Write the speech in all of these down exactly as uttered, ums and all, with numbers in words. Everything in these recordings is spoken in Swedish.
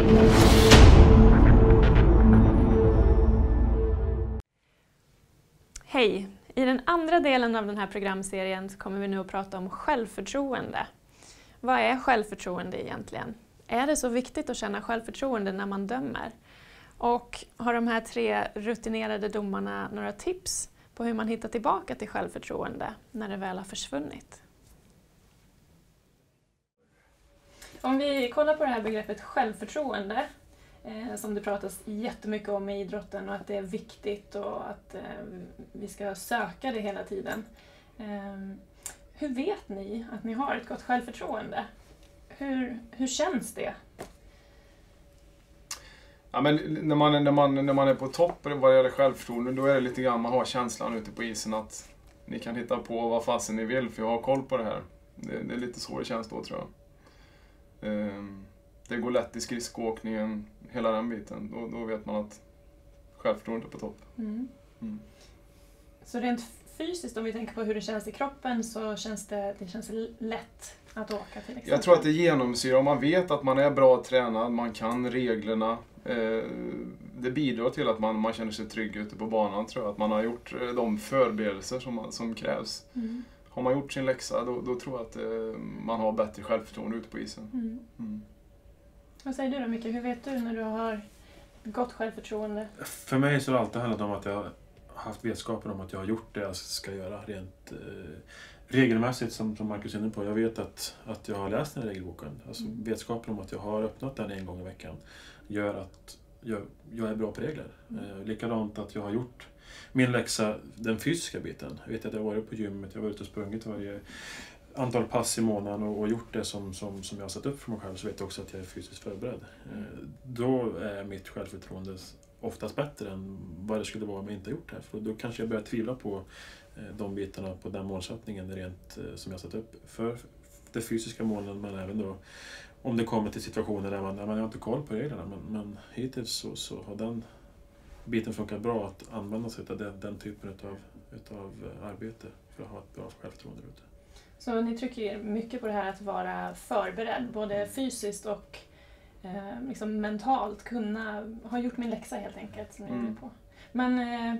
Hej! I den andra delen av den här programserien så kommer vi nu att prata om självförtroende. Vad är självförtroende egentligen? Är det så viktigt att känna självförtroende när man dömer? Och har de här tre rutinerade domarna några tips på hur man hittar tillbaka till självförtroende när det väl har försvunnit? Om vi kollar på det här begreppet självförtroende, eh, som det pratas jättemycket om i idrotten och att det är viktigt och att eh, vi ska söka det hela tiden. Eh, hur vet ni att ni har ett gott självförtroende? Hur, hur känns det? Ja, men när, man, när, man, när man är på topp vad det gäller självförtroende, då är det lite grann man har känslan ute på isen att ni kan hitta på vad fasen ni vill för jag har koll på det här. Det, det är lite så det känns då, tror jag. Um, det går lätt i skridskoåkningen, hela den biten. Då, då vet man att självförtroendet är på topp. Mm. Mm. Så rent fysiskt, om vi tänker på hur det känns i kroppen, så känns det, det känns lätt att åka till exempel? Jag tror att det genomsyrar, om man vet att man är bra tränad, man kan reglerna. Eh, det bidrar till att man, man känner sig trygg ute på banan, tror jag. Att man har gjort eh, de förberedelser som, man, som krävs. Mm. Har man gjort sin läxa, då, då tror jag att eh, man har bättre självförtroende ute på isen. Mm. Mm. Vad säger du då, Micke? Hur vet du när du har gott självförtroende? För mig så har det alltid handlat om att jag har haft vetskapen om att jag har gjort det jag ska göra rent eh, regelmässigt, som, som Marcus är inne på. Jag vet att, att jag har läst den här regelboken. Alltså mm. vetskapen om att jag har öppnat den en gång i veckan gör att jag, jag är bra på regler. Mm. Eh, likadant att jag har gjort min läxa, den fysiska biten. Jag vet att jag har varit på gymmet, jag har varit och sprungit varje antal pass i månaden och, och gjort det som, som, som jag har satt upp för mig själv, så vet jag också att jag är fysiskt förberedd. Mm. Eh, då är mitt självförtroende oftast bättre än vad det skulle vara om jag inte gjort det här. För då kanske jag börjar tvivla på eh, de bitarna, på den målsättningen rent eh, som jag satt upp för det fysiska målen, men även då om det kommer till situationer där man, där man har inte koll på reglerna. Men, men hittills så, så har den biten funkat bra att använda sig av den, den typen utav, utav arbete för att ha ett bra självförtroende ute. Så ni trycker mycket på det här att vara förberedd, både fysiskt och eh, liksom mentalt, kunna ha gjort min läxa helt enkelt, som ni mm. är på. Men eh,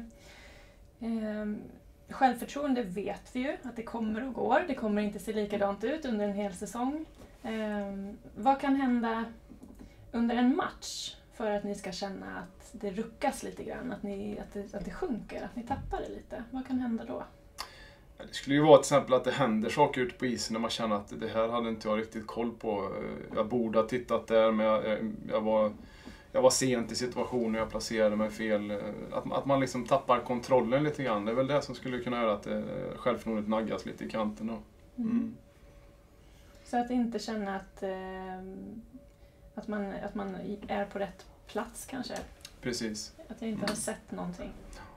eh, självförtroende vet vi ju att det kommer och går, det kommer inte se likadant ut under en hel säsong. Eh, vad kan hända under en match för att ni ska känna att det ruckas lite grann, att, ni, att, det, att det sjunker, att ni tappar det lite? Vad kan hända då? Det skulle ju vara till exempel att det händer saker ute på isen när man känner att det här hade inte jag riktigt koll på. Jag borde ha tittat där, men jag, jag, var, jag var sent i situationen och jag placerade mig fel. Att, att man liksom tappar kontrollen lite grann, det är väl det som skulle kunna göra att självförtroendet naggas lite i kanten då. Mm. Mm. Så att inte känna att, eh, att, man, att man är på rätt plats kanske? Precis. Att jag inte har sett någonting?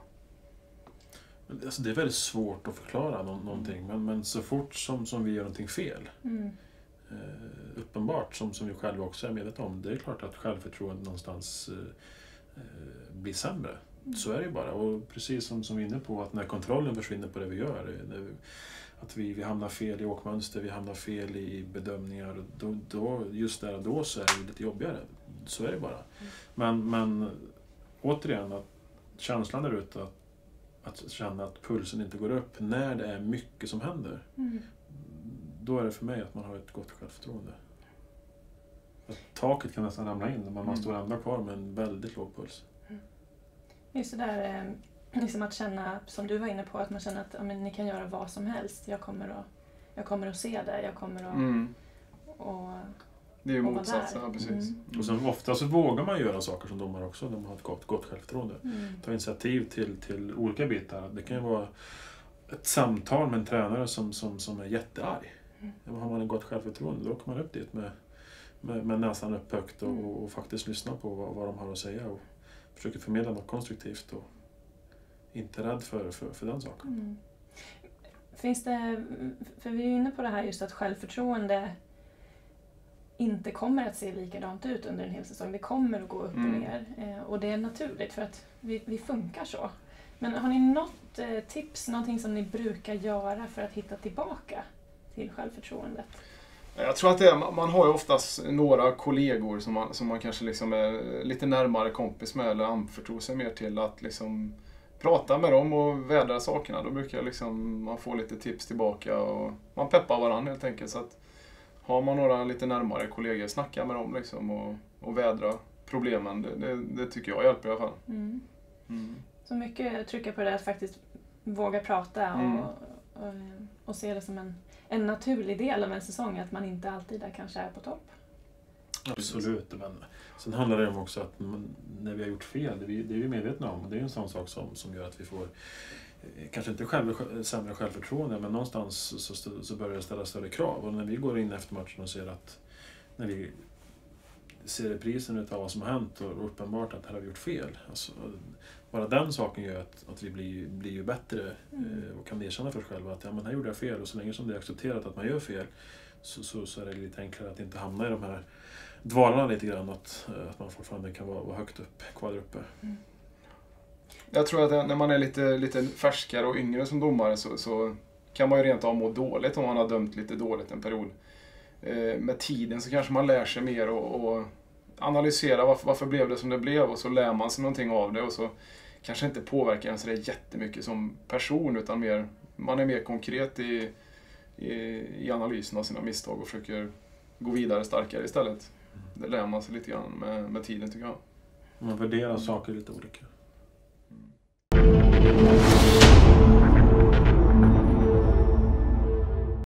Alltså det är väldigt svårt att förklara no- någonting, men, men så fort som, som vi gör någonting fel, mm. eh, uppenbart som, som vi själva också är medvetna om, det är klart att självförtroendet någonstans eh, blir sämre. Mm. Så är det bara. Och precis som, som vi är inne på, att när kontrollen försvinner på det vi gör, när vi, att vi, vi hamnar fel i åkmönster, vi hamnar fel i bedömningar, då, då, just där och då så är det lite jobbigare. Så är det bara. Mm. Men, men återigen, att känslan där ute att Att känna att pulsen inte går upp när det är mycket som händer. Mm. Då är det för mig att man har ett gott självförtroende. Att taket kan nästan ramla in, men man mm. står ändå kvar med en väldigt låg puls. Mm. Just det där liksom att känna, som du var inne på, att man känner att ja, men, ni kan göra vad som helst. Jag kommer att, jag kommer att se det, jag kommer att... Mm. Och, det är ju motsatsen, ja, precis. Mm. Mm. Och sen ofta så vågar man göra saker som domare också, när man har ett gott, gott självförtroende. Mm. Ta initiativ till, till olika bitar. Det kan ju vara ett samtal med en tränare som, som, som är jättearg. Mm. Har man ett gott självförtroende, då kommer man upp dit med, med, med näsan upp högt och, mm. och, och faktiskt lyssna på vad, vad de har att säga och försöker förmedla något konstruktivt och inte rädd för, för, för den saken. Mm. Finns det, för vi är inne på det här just att självförtroende inte kommer att se likadant ut under en hel säsong. Det kommer att gå upp mm. och ner. Eh, och det är naturligt för att vi, vi funkar så. Men har ni något eh, tips, någonting som ni brukar göra för att hitta tillbaka till självförtroendet? Jag tror att det är, man har ju oftast några kollegor som man, som man kanske liksom är lite närmare kompis med eller anförtror sig mer till att liksom prata med dem och vädra sakerna. Då brukar liksom, man få lite tips tillbaka och man peppar varandra helt enkelt. Så att har man några lite närmare kollegor, snacka med dem liksom och, och vädra problemen. Det, det, det tycker jag hjälper i alla fall. Mm. Mm. Så mycket trycka på det att faktiskt våga prata och, Mm. och, och se det som en, en naturlig del av en säsong, att man inte alltid är, kanske är på topp. Absolut, men sen handlar det om också att man, när vi har gjort fel, det är vi, det är vi medvetna om. Det är en sån sak som, som gör att vi får, eh, kanske inte själv, sämre självförtroende, men någonstans så, så, så börjar det ställa större krav. Och när vi går in efter matchen och ser att, när vi ser reprisen utav vad som har hänt och uppenbart att här har vi gjort fel. Alltså, bara den saken gör att, att vi blir, blir ju bättre Mm. eh, och kan erkänna för oss själva att ja, men här gjorde jag fel, och så länge som det är accepterat att man gör fel så, så, så är det lite enklare att inte hamna i de här dvalarna lite grann, att, att man fortfarande kan vara, vara högt upp, kvar där uppe. Mm. Jag tror att när man är lite, lite färskare och yngre som domare så, så kan man ju rent av må dåligt om man har dömt lite dåligt en period. Eh, med tiden så kanske man lär sig mer och, och analysera varför, varför blev det som det blev, och så lär man sig någonting av det, och så kanske inte påverkar en så det jättemycket som person, utan mer, man är mer konkret i, i, i analysen av sina misstag och försöker gå vidare starkare istället. Det lär man sig lite grann med, med tiden tycker jag. Man värderar saker lite olika. Mm.